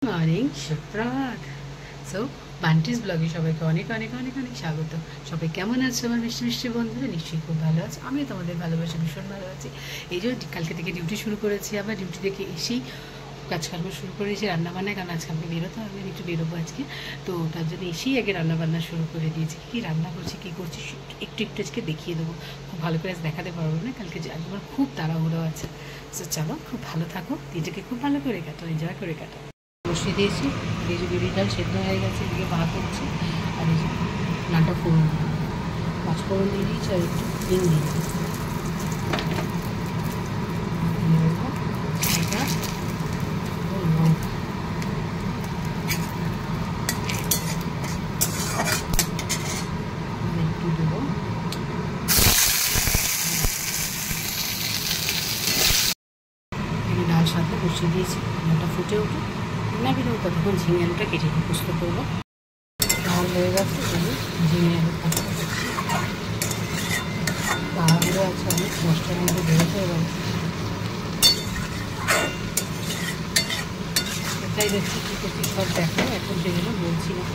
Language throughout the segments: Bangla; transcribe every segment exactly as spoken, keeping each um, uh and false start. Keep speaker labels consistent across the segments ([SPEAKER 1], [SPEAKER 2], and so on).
[SPEAKER 1] মর্নিং, সুপ্রভাত। সো বান্টিস ব্লগে সবাইকে অনেক অনেক অনেক অনেক স্বাগত। সবাই কেমন আছো আমার মিষ্টি মিষ্টি বন্ধুরা? নিশ্চয়ই খুব ভালো আছো। আমিও তোমাদের ভালোবাসি, ভীষণ ভালো আছি। এই যে কালকে থেকে ডিউটি শুরু করেছি, আবার ডিউটি থেকে এসেই কাজকর্ম শুরু করেছি, রান্নাবান্নায়। কারণ আজকে আমাকে বেরোতে হবে, আমি একটু বেরোবো আজকে, তো তার জন্য এসেই আগে রান্নাবান্না শুরু করে দিয়েছি। কী রান্না করছি, কী করছি একটু একটু আজকে দেখিয়ে দেবো। খুব ভালো করে আজ দেখাতে পারবো না, কালকে আমার খুব তাড়াহুড়ো আছে। তো চলো, খুব ভালো থাকো, দিনটাকে খুব ভালো করে কাটো, এনজয় করে কাটো। বসিয়ে দিয়েছি, এই যে বিউলি ডাল সেদ্ধ হয়ে গেছে, এদিকে ভাত হচ্ছে, আর এই যে নাটা ফোড়ন, পাঁচ ফোড়ন দিয়ে দিয়েছি, আর একটু হিং দিয়েছি। একটু দেবো ডাল সাথে বসিয়ে দিয়েছি, ডালটা ফুটে উঠে না বেরোবো, ততক্ষণ ঝিঙে আলুটা কেটে নিয়ে পোস্ত করবো। ডাল হয়ে গেছে, ঝিঙে আলু কাটা তাহলে আছে, অনেক মশলার মধ্যে বেরোতে এবার কোথায় যাচ্ছি, কী করছি সব দেখো, এখন সেগুলো বলছি না।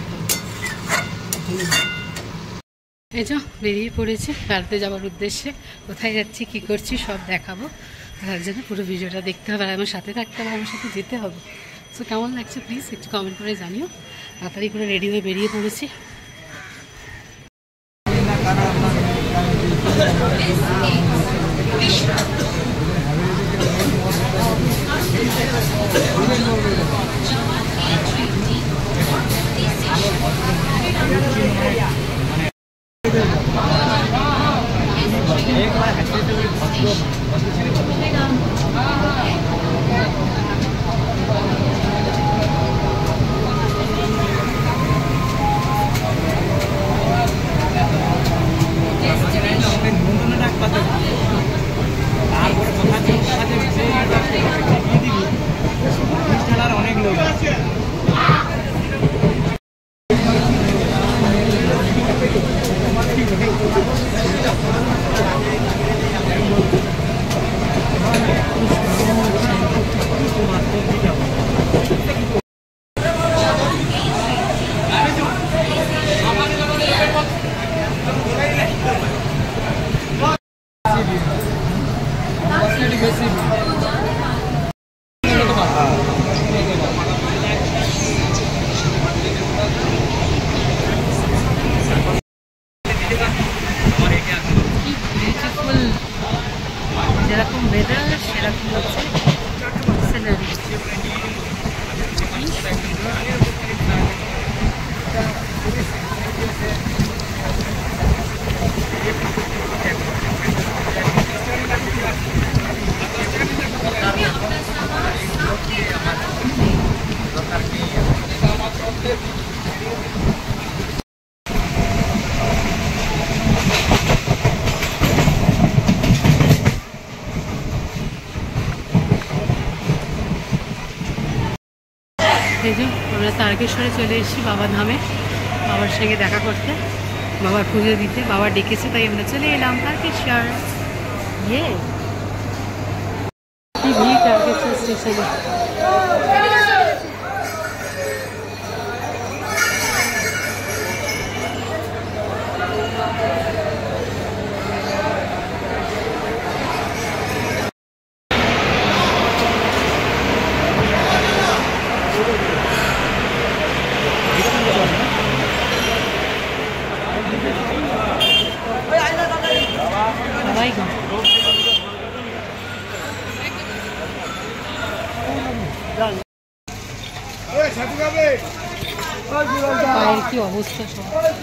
[SPEAKER 1] এই যে বেরিয়ে পড়েছে বেড়াতে যাওয়ার উদ্দেশ্যে। কোথায় যাচ্ছি, কী করছি সব দেখাবো, তার জন্য পুরো ভিডিওটা দেখতে হবে, আর আমার সাথে থাকতে হবে, আমার সাথে যেতে হবে। সো কেমন লাগছে প্লিজ একটু কমেন্ট করে জানিও। তাড়াতাড়ি করে রেডি হয়ে বেরিয়ে পড়েছি। অনেক লোক আছে। যেরকম ওয়েদার সেরকম হচ্ছে সিনারি। এই যে আমরা তারকেশ্বরে চলে এসেছি, বাবার ধামে, বাবার সঙ্গে দেখা করতে, বাবার পুজো দিতে। বাবা ডেকেছে তাই আমরা চলে এলাম তারকেশ্বর। ইয়ে কি ভিড় তারকেশ্বর স্টেশনে। পায়ের কি অবস্থা সব।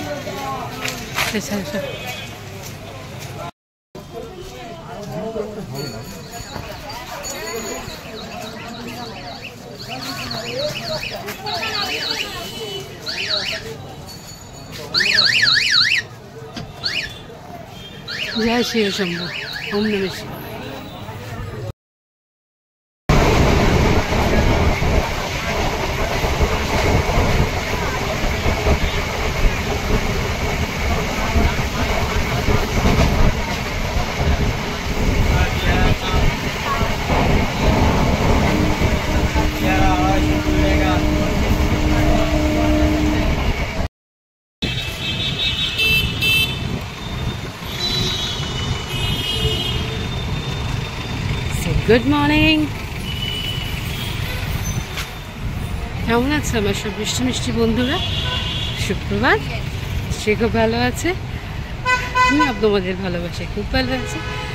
[SPEAKER 1] জয় শ্রী শম্ভু, ওম নমঃ শিবায়। Yeah, good morning. কেমন আছে আমার সব মিষ্টি মিষ্টি বন্ধুরা? সুপ্রভাত। সে খুব ভালো আছে, আমি তোমাদের ভালোবাসে খুব ভালো আছে।